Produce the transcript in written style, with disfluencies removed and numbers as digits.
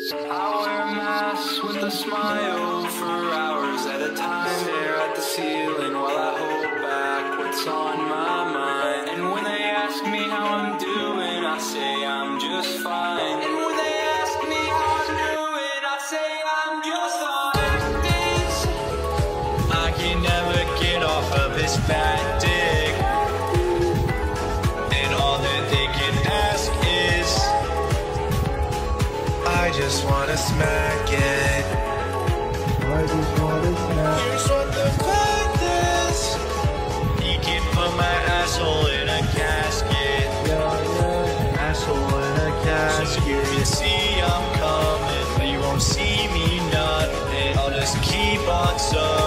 I wear a mask with a smile for hours at a time. Stare at the ceiling while I hold back what's on my mind. And when they ask me how I'm doing, I say I'm just fine. And when they ask me how I'm doing, I say I'm just fine. I can never get off of this fat dick, and all that they can ask is, I just wanna smack it. I just wanna smack. Here's what the fact is: you can put my asshole in a casket. Yeah, asshole in a casket. So you can see I'm coming, but you won't see me nothing. I'll just keep on sucking.